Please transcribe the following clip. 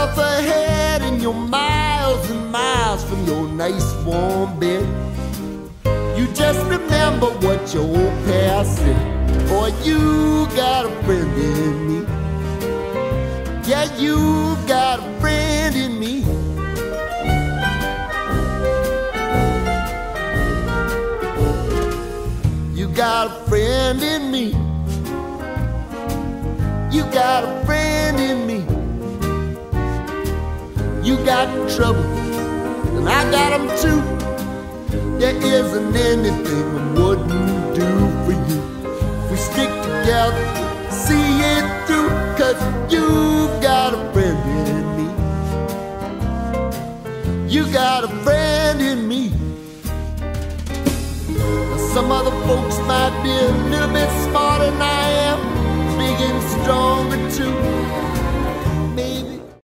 yourself ahead and you're miles and miles from your nice warm bed. You just remember what your old past said. Boy, you got a friend in me. Yeah, you got a friend in me. You got a friend in me. You got a friend in me. You got trouble, and I got them too. There isn't anything I wouldn't do for you. We stick together, see it through, 'cause you got a friend in me. You got a friend in me. Now, some other folks might be a little bit smarter than I am, big and strong